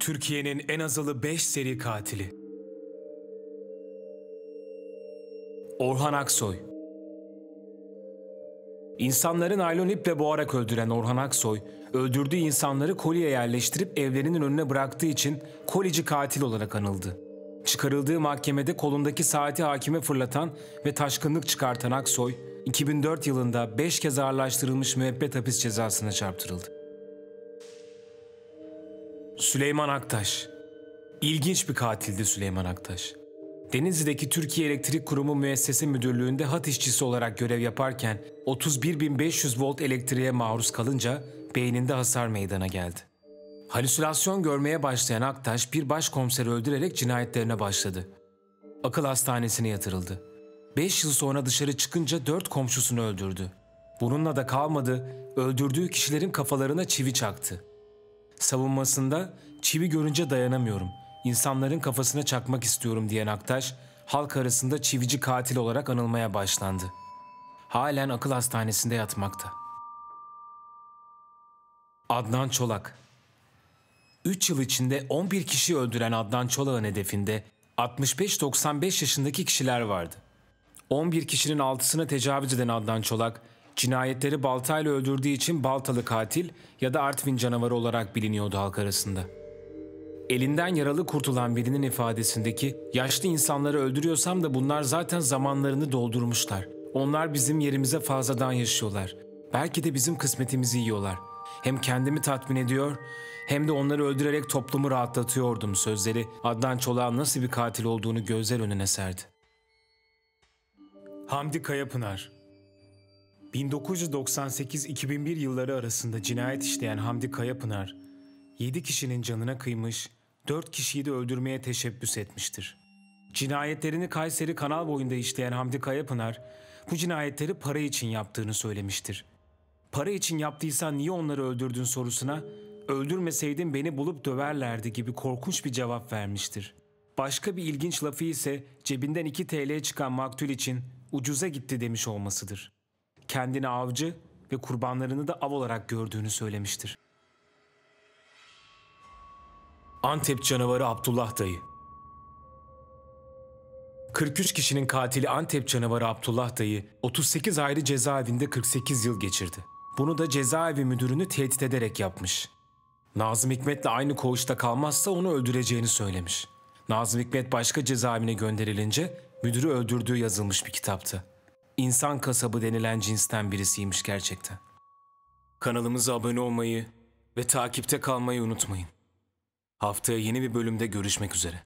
Türkiye'nin en azılı 5 seri katili. Orhan Aksoy. İnsanları naylon iple boğarak öldüren Orhan Aksoy, öldürdüğü insanları kolyeye yerleştirip evlerinin önüne bıraktığı için kolyeci katil olarak anıldı. Çıkarıldığı mahkemede kolundaki saati hakime fırlatan ve taşkınlık çıkartan Aksoy, 2004 yılında 5 kez ağırlaştırılmış müebbet hapis cezasına çarptırıldı. Süleyman Aktaş. İlginç bir katildi Süleyman Aktaş. Denizli'deki Türkiye Elektrik Kurumu Müessese Müdürlüğü'nde hat işçisi olarak görev yaparken 31.500 volt elektriğe maruz kalınca beyninde hasar meydana geldi. Halüsinasyon görmeye başlayan Aktaş bir başkomiseri öldürerek cinayetlerine başladı. Akıl hastanesine yatırıldı. 5 yıl sonra dışarı çıkınca 4 komşusunu öldürdü. Bununla da kalmadı, öldürdüğü kişilerin kafalarına çivi çaktı. Savunmasında çivi görünce dayanamıyorum, insanların kafasına çakmak istiyorum diyen Aktaş, halk arasında çivici katil olarak anılmaya başlandı. Halen akıl hastanesinde yatmakta. Adnan Çolak. 3 yıl içinde 11 kişi öldüren Adnan Çolak'ın hedefinde 65-95 yaşındaki kişiler vardı. 11 kişinin 6'sına tecavüz eden Adnan Çolak, cinayetleri baltayla öldürdüğü için baltalı katil ya da Artvin canavarı olarak biliniyordu halk arasında. Elinden yaralı kurtulan birinin ifadesindeki "yaşlı insanları öldürüyorsam da bunlar zaten zamanlarını doldurmuşlar. Onlar bizim yerimize fazladan yaşıyorlar. Belki de bizim kısmetimizi yiyorlar. Hem kendimi tatmin ediyor hem de onları öldürerek toplumu rahatlatıyordum" sözleri Adnan Çolak'ın nasıl bir katil olduğunu gözler önüne serdi. Hamdi Kayapınar. 1998-2001 yılları arasında cinayet işleyen Hamdi Kayapınar, 7 kişinin canına kıymış, 4 kişiyi de öldürmeye teşebbüs etmiştir. Cinayetlerini Kayseri Kanal boyunda işleyen Hamdi Kayapınar, bu cinayetleri para için yaptığını söylemiştir. Para için yaptıysan niye onları öldürdün sorusuna, öldürmeseydin beni bulup döverlerdi gibi korkunç bir cevap vermiştir. Başka bir ilginç lafı ise cebinden 2 TL çıkan maktul için ucuza gitti demiş olmasıdır. Kendini avcı ve kurbanlarını da av olarak gördüğünü söylemiştir. Antep canavarı Abdullah Dayı. 43 kişinin katili Antep canavarı Abdullah Dayı 38 ayrı cezaevinde 48 yıl geçirdi. Bunu da cezaevi müdürünü tehdit ederek yapmış. Nazım Hikmet'le aynı koğuşta kalmazsa onu öldüreceğini söylemiş. Nazım Hikmet başka cezaevine gönderilince müdürü öldürdüğü yazılmış bir kitapta. İnsan kasabı denilen cinsten birisiymiş gerçekten. Kanalımıza abone olmayı ve takipte kalmayı unutmayın. Haftaya yeni bir bölümde görüşmek üzere.